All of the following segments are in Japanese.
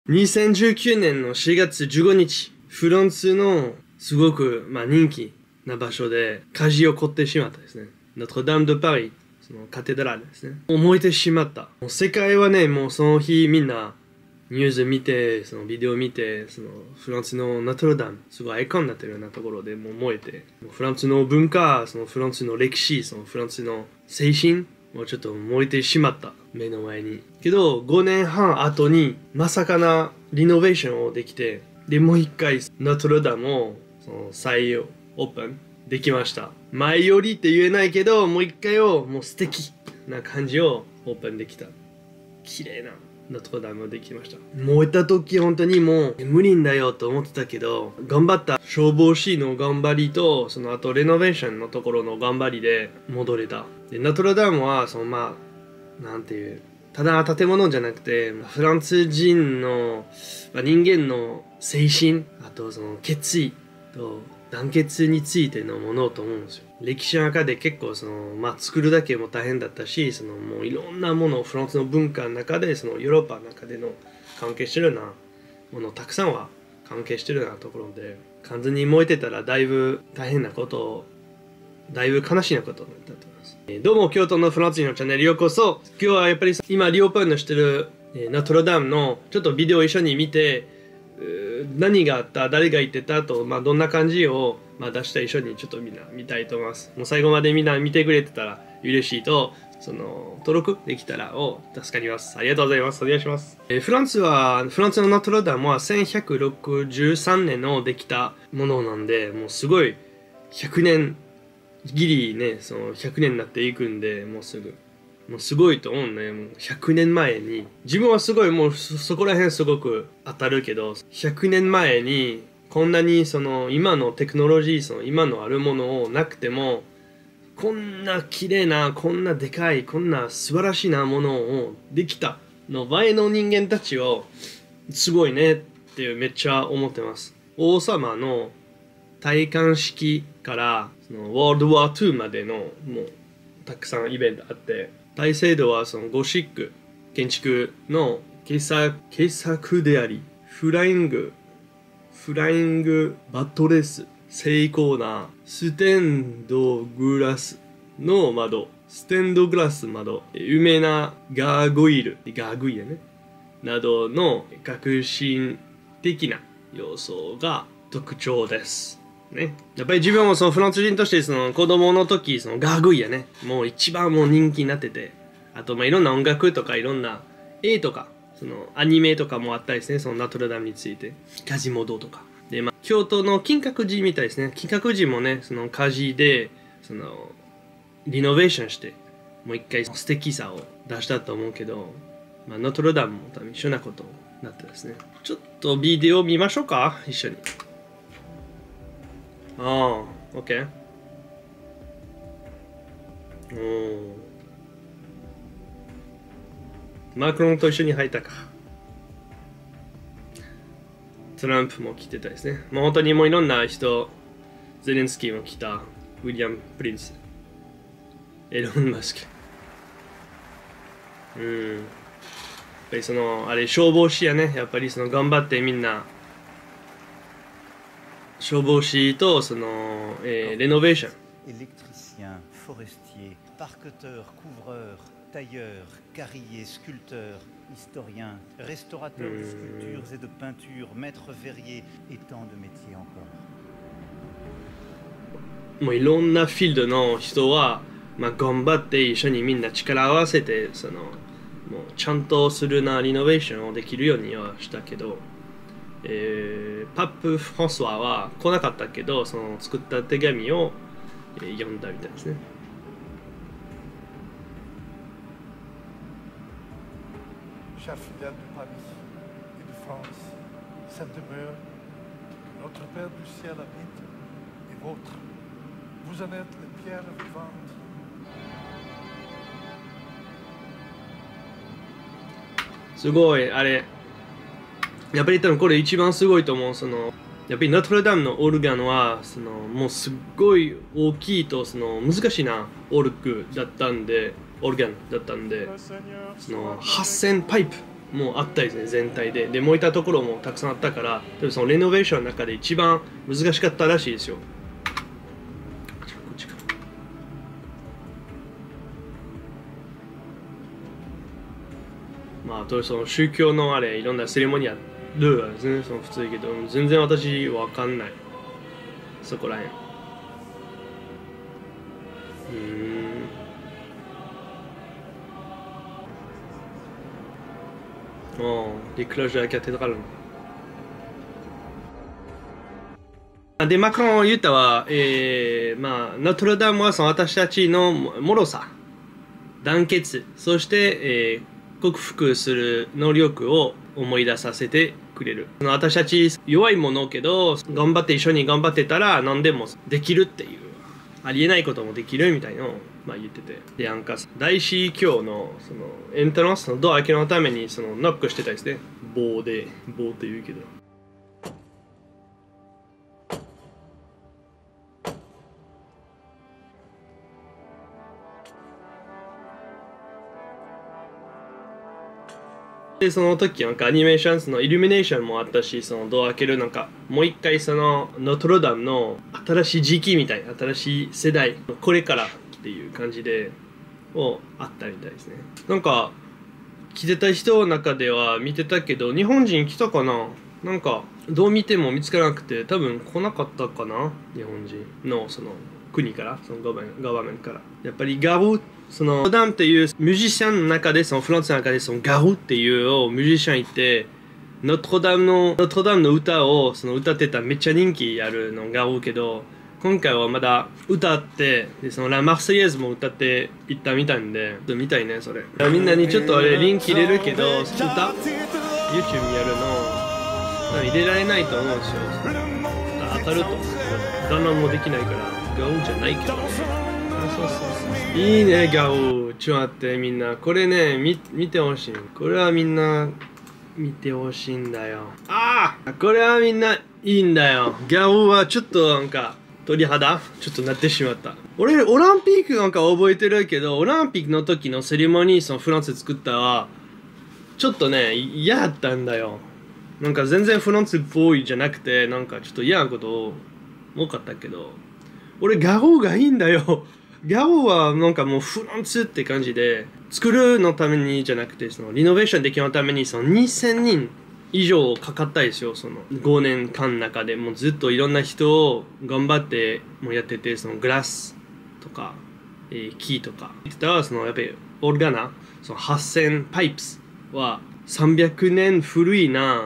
2019年の4月15日、フランスのすごく、人気な場所で火事を起こってしまったですね。ノートルダム・ド・パリ、そのカテドラルですね。燃えてしまった。もう世界はね、もうその日みんなニュース見て、そのビデオ見て、そのフランスのノートルダム、すごいアイコンになってるようなところでもう燃えて、フランスの文化、そのフランスの歴史、そのフランスの精神、もうちょっと燃えてしまった。目の前に。けど、5年半後に、まさかなリノベーションをできて、で、もう一回、ノートルダムを、再オープンできました。前よりって言えないけど、もう一回を、もう素敵な感じをオープンできた。綺麗なノートルダムをできました。燃えた時、本当にもう、無理んだよと思ってたけど、頑張った消防士の頑張りと、その後、レノベーションのところの頑張りで戻れた。で、ノートルダムは、なんていう、ただ建物じゃなくて、フランス人の、人間の精神、あとその決意と団結についてのものと思うんですよ。歴史の中で結構作るだけも大変だったし、もういろんなもの、フランスの文化の中で、ヨーロッパの中での関係してるようなもの、たくさんは関係してるようなところで、完全に燃えてたらだいぶ大変なことを、だいぶ悲しいなことになったと思います。どうも、京都のフランス人のチャンネルようこそ。今日はやっぱり今リオープンのしてるノートルダムのちょっとビデオを一緒に見て、何があった、誰が言ってたと、どんな感じを出した一緒にちょっとみんな見たいと思います。もう最後までみんな見てくれてたら嬉しいと、登録できたら助かります。ありがとうございます。お願いします。フランスのノートルダムは1163年のできたものなんで、もうすごい100年ギリね、100年になっていくんで、もうすごいと思うね。もう100年前に、自分はすごいもうそこら辺すごく当たるけど、100年前にこんなに今のテクノロジー、今のあるものをなくても、こんな綺麗な、こんなでかい、こんな素晴らしいなものをできたの前の人間たちを、すごいねってめっちゃ思ってます。王様の戴冠式からワールドワー2までのもうたくさんイベントあって、大聖堂はゴシック建築の傑作であり、フライングバトレス、精巧なステンドグラス窓、有名なガーゴイルね、などの革新的な要素が特徴です。ね、やっぱり自分もフランス人として子供の時ガーグイヤね、もう一番もう人気になってて、あといろんな音楽とかいろんな絵とかアニメとかもあったりですね、ノートルダムについて火事モードとかで、京都の金閣寺みたいですね。金閣寺もね火事でリノベーションしてもう一回素敵さを出したと思うけど、ノートルダムも多分一緒なことになってですね。ちょっとビデオ見ましょうか、一緒に。OK。マクロンと一緒に入ったか。トランプも来てたですね。本当にもういろんな人、ゼレンスキーも来た、ウィリアム・プリンス、エロン・マスク。やっぱりあれ、消防士やね、やっぱり頑張ってみんな、消防士とレノベーション。 Électricien, forestier, parqueteur, couvreur, tailleur, carrier, sculpteur, historien, restaurateur de sculptures et de peintures, maître verrier et tant de métiers encore. もういろんなフィールドの人は、頑張って一緒にみんな力を合わせてもうちゃんとするなリノベーションをできるようにはしたけど、パプ・フランソワは来なかったけど、作った手紙を、読んだみたいですね。 Chers fidèles de Paris et de France, cette demeure que notre Père du ciel habite est vôtre. Vous en êtes les pierres vivantes. すごい、あれ、やっぱり多分これ一番すごいと思う。やっぱりノートルダムのオルガンはもうすっごい大きいと難しいなオルガンだったんで8000パイプもうあったですね、全体で。で、燃えたところもたくさんあったから、多分そのレノベーションの中で一番難しかったらしいですよ。こっちか。まあ、あとその宗教のあれ、いろんなセレモニーあるわですね、その普通だけど、全然私わかんない。そこらへん。les cloches de la cathédrale. で、マクロン言ったは、まあ、ノートルダムはその私たちの脆さ、団結、そして、克服する能力を思い出させてくれる。私たち弱いものけど、頑張って一緒に頑張ってたら何でもできるっていう、ありえないこともできるみたいのを、まあ、言ってて。で、なんか、大司教の、その、エントランスのドア開けのために、その、ノックしてたですね。棒って言うけど。で、その時なんかアニメーション、そのイルミネーションもあったし、そのドア開けるなんか、もう一回そのノートルダムの新しい時期みたい、新しい世代、これからっていう感じで、あったみたいですね。なんか、来てた人の中では見てたけど、日本人来たかな？なんか、どう見ても見つからなくて、多分来なかったかな？日本人のその国から、そのガバメントから。やっぱりガル、そのダムっていうミュージシャンの中で、そのフランスの中でそのガルっていうミュージシャンいて、ノートルダムの歌をその歌ってためっちゃ人気あるのガルけど、今回はまだ歌って、でそのラ・マルセイエーズも歌っていったみたいんで、見たいね、それ。みんなにちょっとあれリンク入れるけど、YouTube やるの、入れられないと思うんですよ。当たると思う。ダウンロードもできないから、ガルじゃないけど。そういいね、ガオ。ちょっと待って、みんな。これね、見てほしい。これはみんな、見てほしいんだよ。これはみんないいんだよ。ガオはちょっとなんか、鳥肌ちょっとなってしまった。俺、オリンピックなんか覚えてるけど、オリンピックの時のセレモニー、そのフランスで作ったは、ちょっとね、嫌だったんだよ。なんか全然フランスっぽいじゃなくて、なんかちょっと嫌なこと多かったけど、俺、ガオがいいんだよ。ガオはなんかもうフランスって感じで、作るのためにじゃなくて、そのリノベーションできるために、その2000人以上かかったですよ、その5年間の中で。もうずっといろんな人を頑張ってもうやってて、そのグラスとか、木とか。言ってたら、そのやっぱりオルガナ、その8000パイプスは300年古いな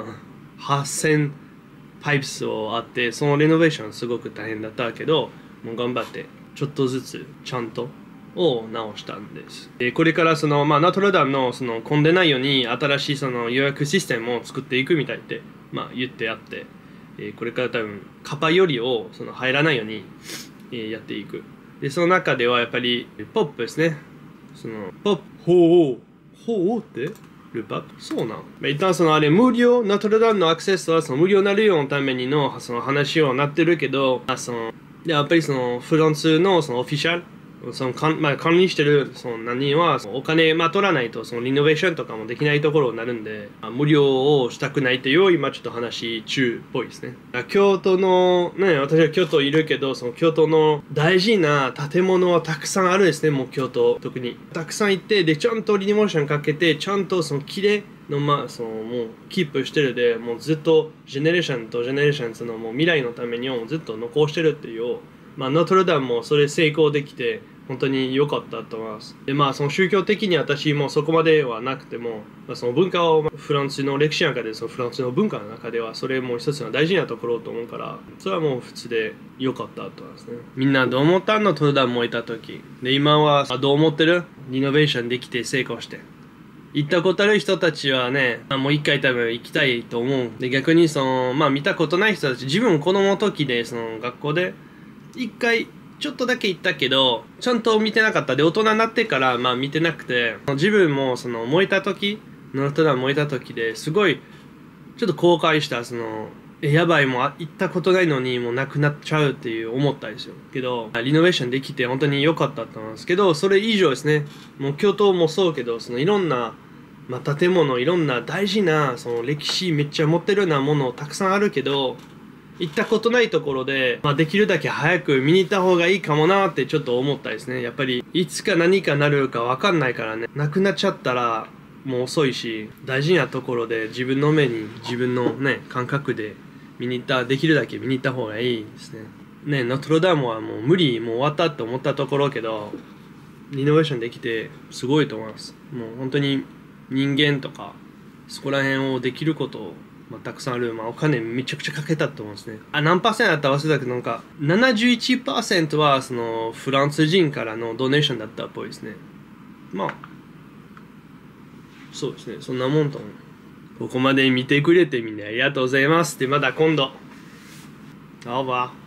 8000パイプスをあって、そのレノベーションすごく大変だったけど、もう頑張って。ちょっとずつちゃんと直したんです。でこれからその、まあ、ノートルダムのその混んでないように新しいその予約システムを作っていくみたいって、まあ、言ってあって、これから多分カパよりをその入らないように、やっていく。でその中ではやっぱりポップですね。そのポップほうってルパップそうなん。まあ、一旦そのあれ無料ノートルダムのアクセスはその無料になるようのためにのその話をなってるけど、そのでやっぱりそのフランスのそのオフィシャルそのまあ、管理してるその何人はお金、まあ、取らないとそのリノベーションとかもできないところになるんで、無料をしたくないという今ちょっと話中っぽいですね。京都のね、私は京都いるけどその京都の大事な建物はたくさんあるんですね。もう京都特にたくさん行ってでちゃんとリノベーションかけてちゃんとその綺麗のそのもうキープしてるでもうずっとジェネレーションとジェネレーションそのもう未来のためにもずっと残してるっていう、まあ、ノートルダムもそれ成功できて本当に良かったと思います。でまあその宗教的に私もそこまではなくても、まあ、その文化をフランスの歴史の中でそのフランスの文化の中ではそれも一つの大事なところと思うからそれはもう普通で良かったと思いますね。みんなどう思ったの？ノートルダムもいた時で今はどう思ってる？リノベーションできて成功して行ったことある人たちはね、もう一回多分行きたいと思う。で逆にそのまあ見たことない人たち自分子供の時でその学校で一回ちょっとだけ行ったけどちゃんと見てなかった。で大人になってからまあ見てなくて自分もその燃えた時ノートルダム燃えた時ですごいちょっと後悔した。そのやばいもう行ったことないのにもうなくなっちゃうっていう思ったんですよ。けどリノベーションできて本当に良かったと思うんですけどそれ以上ですね。もう京都もそうけどそのいろんなまあ、建物いろんな大事なその歴史めっちゃ持ってるようなものたくさんあるけど行ったことないところで、まあ、できるだけ早く見に行った方がいいかもなってちょっと思ったですね。やっぱりいつか何かなるか分かんないからね、なくなっちゃったらもう遅いし、大事なところで自分の目に自分のね感覚でできるだけ見に行った方がいいですね。ノートルダムはもう無理、もう終わったって思ったところけどリノベーションできてすごいと思います。もう本当に人間とかそこら辺をできること、まあ、たくさんある、まあ、お金めちゃくちゃかけたと思うんですね。何パーセントだったら忘れたけど、なんか 71% はそのフランス人からのドネーションだったっぽいですね。まあそうですね、そんなもんと思う。ここまで見てくれてみんなありがとうございます。でまた今度。Au revoir。